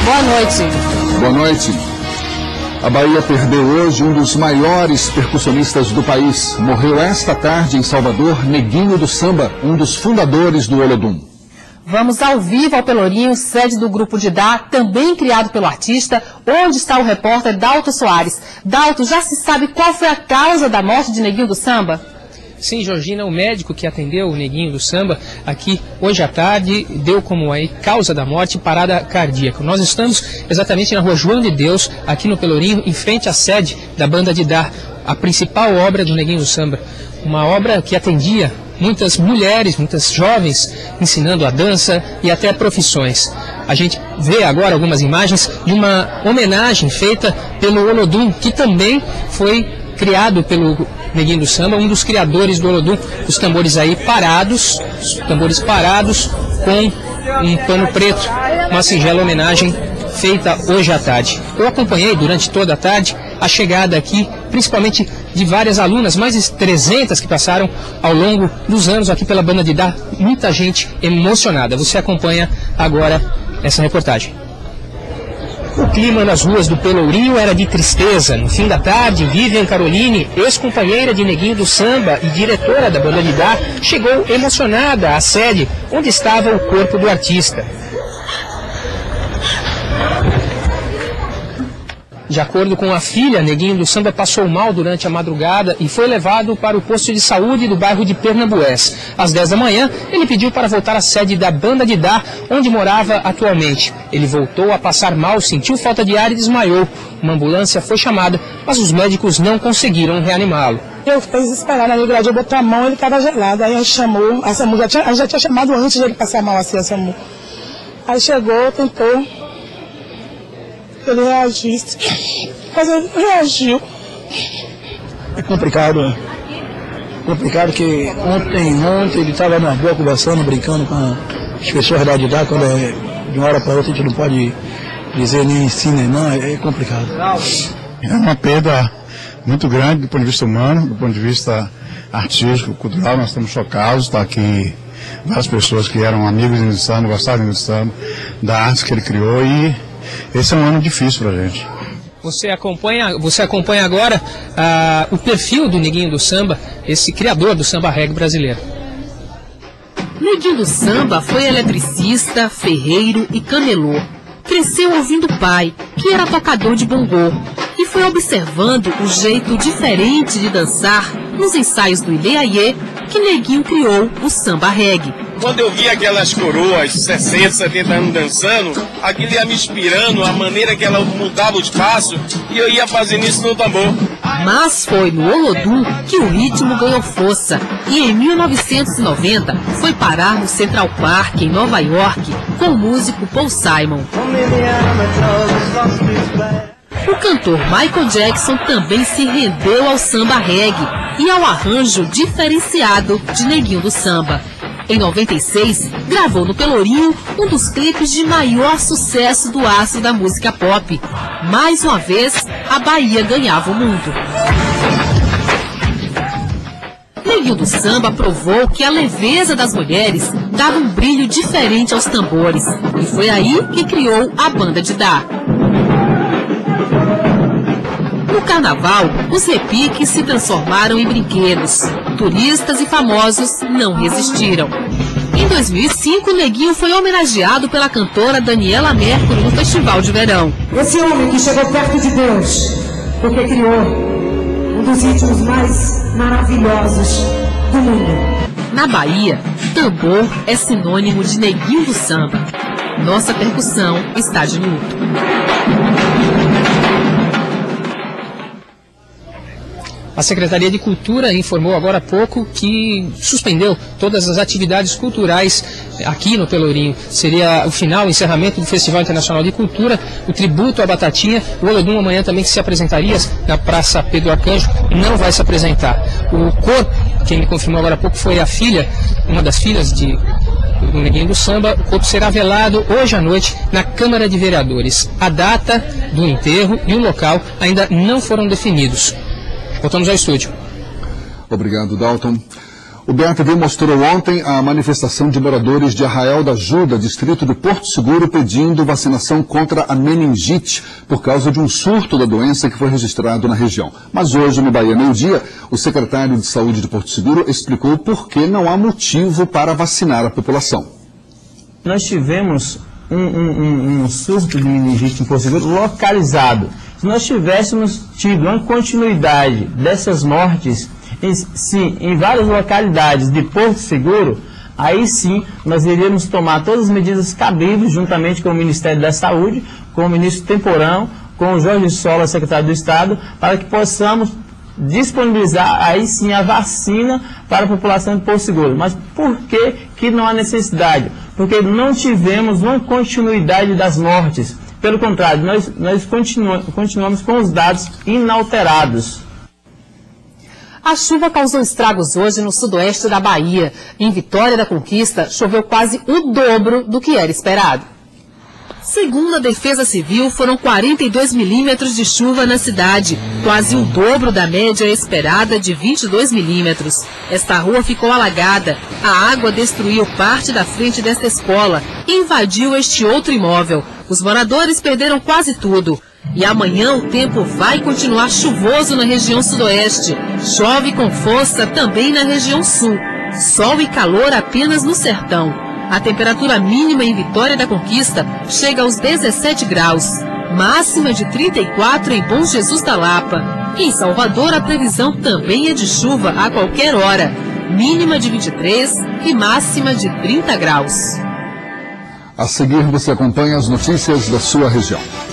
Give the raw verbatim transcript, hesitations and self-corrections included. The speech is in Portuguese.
Boa noite. Boa noite. A Bahia perdeu hoje um dos maiores percussionistas do país. Morreu esta tarde em Salvador, Neguinho do Samba, um dos fundadores do Olodum. Vamos ao vivo ao Pelourinho, sede do Grupo de Dá, também criado pelo artista, onde está o repórter Dalton Soares. Dalton, já se sabe qual foi a causa da morte de Neguinho do Samba? Sim, Georgina, o médico que atendeu o Neguinho do Samba aqui hoje à tarde deu como aí causa da morte parada cardíaca. Nós estamos exatamente na rua João de Deus, aqui no Pelourinho, em frente à sede da Banda de Dá, a principal obra do Neguinho do Samba. Uma obra que atendia muitas mulheres, muitas jovens, ensinando a dança e até profissões. A gente vê agora algumas imagens de uma homenagem feita pelo Olodum, que também foi criado pelo Neguinho do Samba, um dos criadores do Olodum, os tambores aí parados, os tambores parados com um pano preto, uma singela homenagem feita hoje à tarde. Eu acompanhei durante toda a tarde a chegada aqui, principalmente de várias alunas, mais de trezentas que passaram ao longo dos anos aqui pela Banda de Dá, muita gente emocionada. Você acompanha agora essa reportagem. O clima nas ruas do Pelourinho era de tristeza. No fim da tarde, Vivian Caroline, ex-companheira de Neguinho do Samba e diretora da Banda de Dá, chegou emocionada à sede onde estava o corpo do artista. De acordo com a filha, Neguinho do Samba passou mal durante a madrugada e foi levado para o posto de saúde do bairro de Pernambués. Às dez da manhã, ele pediu para voltar à sede da Banda de Dá, onde morava atualmente. Ele voltou a passar mal, sentiu falta de ar e desmaiou. Uma ambulância foi chamada, mas os médicos não conseguiram reanimá-lo. Eu fiquei desesperada, na verdade, eu botei a mão, ele estava gelado. Aí a gente chamou, a SAMU já tinha, a gente já tinha chamado antes de ele passar mal assim, a SAMU. Aí chegou, tentou. Ele reagisse, mas ele reagiu. É complicado, complicado que ontem, ontem ele estava na rua conversando, brincando com as pessoas da idade, quando é de uma hora para outra a gente não pode dizer nem sim nem não, é complicado. É uma perda muito grande do ponto de vista humano, do ponto de vista artístico, cultural. Nós estamos chocados, está aqui várias pessoas que eram amigos do samba, gostavam do samba, da arte que ele criou, e esse é um ano difícil para a gente. Você acompanha, você acompanha agora ah, o perfil do Neguinho do Samba, esse criador do samba reggae brasileiro. Neguinho do Samba foi eletricista, ferreiro e camelô. Cresceu ouvindo o pai, que era tocador de bongô, e foi observando o jeito diferente de dançar nos ensaios do Ilê Aie que Neguinho criou o samba reggae. Quando eu vi aquelas coroas, sessenta, setenta anos dançando, aquilo ia me inspirando, a maneira que ela mudava os passos, e eu ia fazendo isso no tambor. Mas foi no Olodum que o ritmo ganhou força, e em mil novecentos e noventa foi parar no Central Park, em Nova York, com o músico Paul Simon. O cantor Michael Jackson também se rendeu ao samba reggae e ao arranjo diferenciado de Neguinho do Samba. Em noventa e seis, gravou no Pelourinho um dos clipes de maior sucesso do astro da música pop. Mais uma vez, a Bahia ganhava o mundo. Neguinho do Samba provou que a leveza das mulheres dava um brilho diferente aos tambores. E foi aí que criou a Banda de Dá. No carnaval, os repiques se transformaram em brinquedos. Turistas e famosos não resistiram. Em dois mil e cinco, Neguinho foi homenageado pela cantora Daniela Mercury no Festival de Verão. Esse homem que chegou perto de Deus, porque criou um dos ritmos mais maravilhosos do mundo. Na Bahia, tambor é sinônimo de Neguinho do Samba. Nossa percussão está de luto. A Secretaria de Cultura informou agora há pouco que suspendeu todas as atividades culturais aqui no Pelourinho. Seria o final, o encerramento do Festival Internacional de Cultura, o tributo à Batatinha. O Olodum amanhã também, que se apresentaria na Praça Pedro Arcanjo, não vai se apresentar. O corpo, quem me confirmou agora há pouco, foi a filha, uma das filhas de do Neguinho do Samba. O corpo será velado hoje à noite na Câmara de Vereadores. A data do enterro e o local ainda não foram definidos. Voltamos ao estúdio. Obrigado, Dalton. O B A T V mostrou ontem a manifestação de moradores de Arraial da Ajuda, distrito de Porto Seguro, pedindo vacinação contra a meningite por causa de um surto da doença que foi registrado na região. Mas hoje, no Bahia Meio Dia, o secretário de Saúde de Porto Seguro explicou por que não há motivo para vacinar a população. Nós tivemos um, um, um surto de meningite em Porto Seguro localizado. Se nós tivéssemos tido uma continuidade dessas mortes, sim, em várias localidades de Porto Seguro, aí sim nós iríamos tomar todas as medidas cabíveis, juntamente com o Ministério da Saúde, com o ministro Temporão, com o Jorge Sola, secretário do Estado, para que possamos disponibilizar aí sim a vacina para a população de Porto Seguro. Mas por que que não há necessidade? Porque não tivemos uma continuidade das mortes. Pelo contrário, nós, nós continuamos, continuamos com os dados inalterados. A chuva causou estragos hoje no sudoeste da Bahia. Em Vitória da Conquista, choveu quase o dobro do que era esperado. Segundo a Defesa Civil, foram quarenta e dois milímetros de chuva na cidade, quase o dobro da média esperada de vinte e dois milímetros. Esta rua ficou alagada. A água destruiu parte da frente desta escola e invadiu este outro imóvel. Os moradores perderam quase tudo. E amanhã o tempo vai continuar chuvoso na região sudoeste. Chove com força também na região sul. Sol e calor apenas no sertão. A temperatura mínima em Vitória da Conquista chega aos dezessete graus. Máxima de trinta e quatro em Bom Jesus da Lapa. Em Salvador a previsão também é de chuva a qualquer hora. Mínima de vinte e três e máxima de trinta graus. A seguir você acompanha as notícias da sua região.